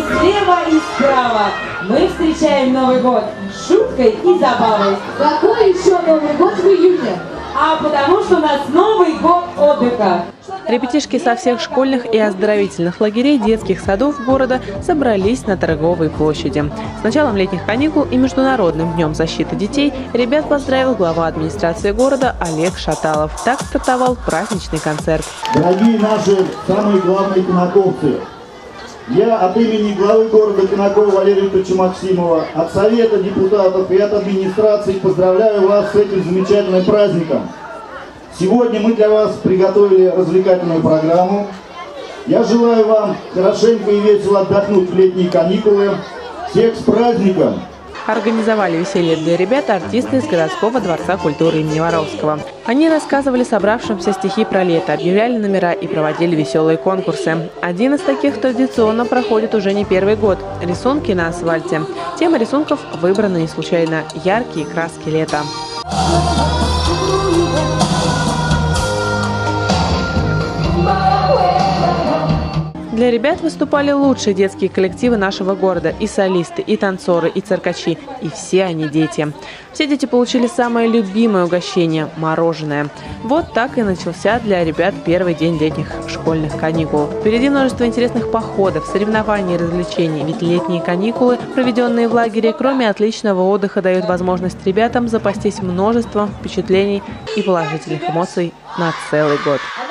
слева и справа. Мы встречаем Новый год шуткой и забавой. Какой еще Новый год в июне? А потому что у нас Новый год отдыха. Ребятишки со всех школьных и оздоровительных лагерей детских садов города собрались на Торговой площади. С началом летних каникул и Международным днем защиты детей ребят поздравил глава администрации города Олег Шаталов. Так стартовал праздничный концерт. Дорогие наши самые главные киноковцы, я от имени главы города Кинакова Валерия Викторовича Максимова, от Совета депутатов и от администрации поздравляю вас с этим замечательным праздником. Сегодня мы для вас приготовили развлекательную программу. Я желаю вам хорошенько и весело отдохнуть в летние каникулы. Всех с праздником! Организовали веселье для ребят артисты из городского дворца культуры имени Воровского. Они рассказывали собравшимся стихи про лето, объявляли номера и проводили веселые конкурсы. Один из таких традиционно проходит уже не первый год – рисунки на асфальте. Тема рисунков выбрана не случайно – яркие краски лета. Для ребят выступали лучшие детские коллективы нашего города. И солисты, и танцоры, и циркачи. И все они дети. Все дети получили самое любимое угощение – мороженое. Вот так и начался для ребят первый день летних школьных каникул. Впереди множество интересных походов, соревнований и развлечений. Ведь летние каникулы, проведенные в лагере, кроме отличного отдыха, дают возможность ребятам запастись множеством впечатлений и положительных эмоций на целый год.